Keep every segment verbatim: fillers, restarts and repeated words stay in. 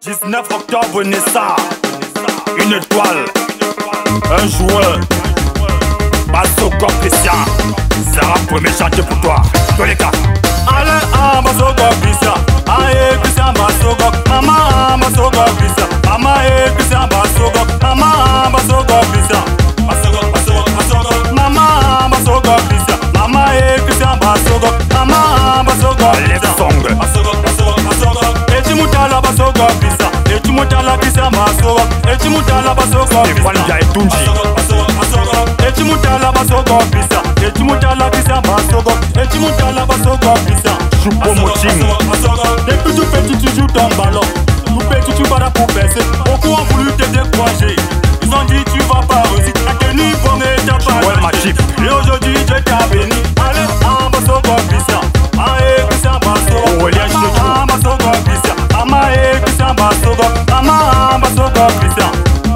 dix-neuf octobre Nessa, une étoile, un joueur, Basoko Christian, Sarah premier chantier pour toi, tous les cas. Allez, ah, Basoko Christian, aïe, Christian Basoko, maman, Basoko Christian, maman, et Christian Basoko, maman, Basoko Christian, Basoko, Basoko, Basoko, maman, Basoko Christian, maman, et Christian Basoko, maman, Basoko Christian, Basoko, Basoko, Basoko, et tu moutala Basoko Christian, et tu moutala Christian Basoko, et tu moutala Basoko Christian, et tu moutala Basoko Christian, et tu moutala Christian Basoko, et tu moutala Basoko Christian, Choupo Moching. Depuis tout petit tu joues ton ballon, tout petit tu vas la pour baisser, beaucoup ont voulu te décourager, ils ont dit tu vas pas réussir, la tenue bonne et t'as pas réussi, et aujourd'hui Dieu t'a béni. Allez, en Basoko Christian, aïe Christian Basoko, maman Basoko Christian, maman et Christian Basoko, maman Basoko Christian,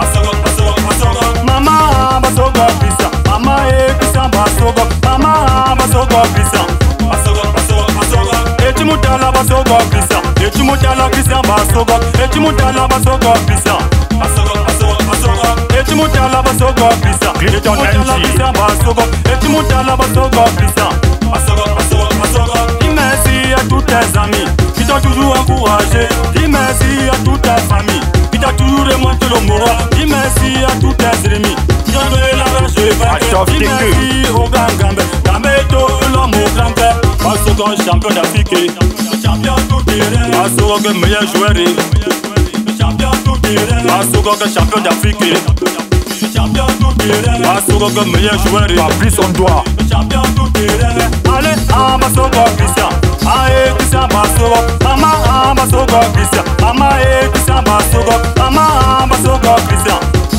maman Basoko Christian, maman et Christian Basoko, maman Basoko Christian, et tu moutala Basoko Christian, et tu moutala Christian Basoko, et tu moutala Basoko Christian, et tu moutala Basoko Christian, et tu moutala Christian Basoko, et tu moutala Basoko Christian. Dis merci à tous tes amis qui t'ont toujours encouragé. Dis merci à toute ta famille qui t'a toujours remonté le moral. Dis merci à tous tes ennemis qui ont donné la rage et vainqueur. Dis merci au grand Gambé, Gambeto, l'homme au grand père. Basoko champion d'Afrique, le champion tout terrain. Basoko le meilleur joueur, le champion tout terrain. Basoko le champion d'Afrique, le champion tout terrain. Basoko le meilleur joueur, Fabrice on doit. Le champion tout terrain. Allez, ah Basoko Christian, aïe Christian Basoko, maman Basoko Christian, maman et Christian Basoko, maman Basoko Christian,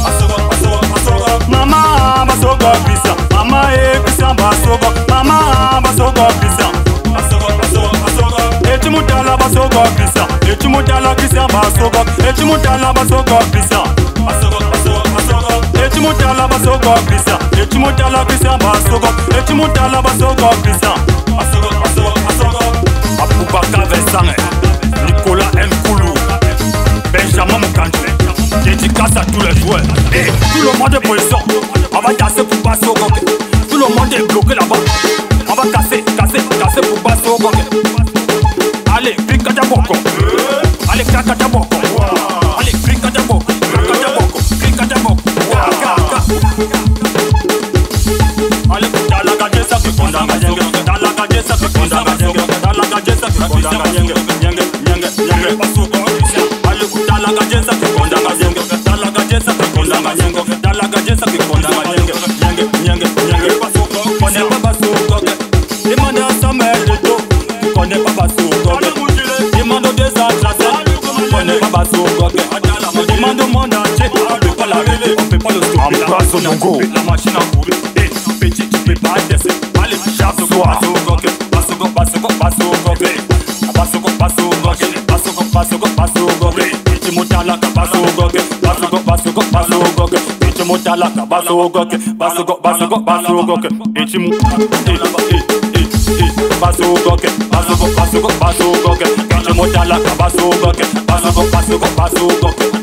maman Basoko Christian, maman et Christian Basoko, maman Basoko Christian, et tu moutala Basoko Christian, et tu moutala Christian Basoko, et tu moutala Basoko Christian, et tu moutala Basoko Christian, et tu moutala Christian Basoko, et tu moutala Basoko Christian. Aboubaka Vincent, Nicolas Mkoulou, Benjamin Moukandou, dédicace à tous les joueurs. Et tout le monde est présent, on va casser pour Basoko. Tout le monde est bloqué là-bas, on va casser, casser, casser pour Basoko. Allez, Krikata Boko, allez, Krikata Boko, allez, Krikata Boko, Krikata Boko, Krikata Boko, allez, Dalaga Jessa, Kondanga Jenge, Dalaga Jessa, Kondanga Jenge, Dalaga Jessa, Kondanga Jenge, Jenge, Jenge, Jenge, Basoko, allez, Dalaga Jessa, Kondanga Jenge, Dalaga Jessa, Kondanga Jenge, Dalaga Jessa, Kondanga Jenge, Jenge, Jenge, Jenge, Basoko, connais pas Basoko, demande à Samuel de Do, connais pas Basoko, demande des athlètes, connais pas Basoko, demande au monde entier, on peut pas la rêver, on peut pas le stopper, la machine à courir. Petit, tu peux pas descendre. Allez, Basoko, Basoko, Basoko, Basoko, Basoko, Basoko, Basoko, Basoko, Basoko, Petit moutala Basoko, Basoko, Basoko, Basoko, Petit moutala Basoko, Basoko, Basoko, Basoko, Petit moutala Basoko, Basoko, Basoko, Basoko, Petit moutala Basoko, Basoko, Basoko, Basoko.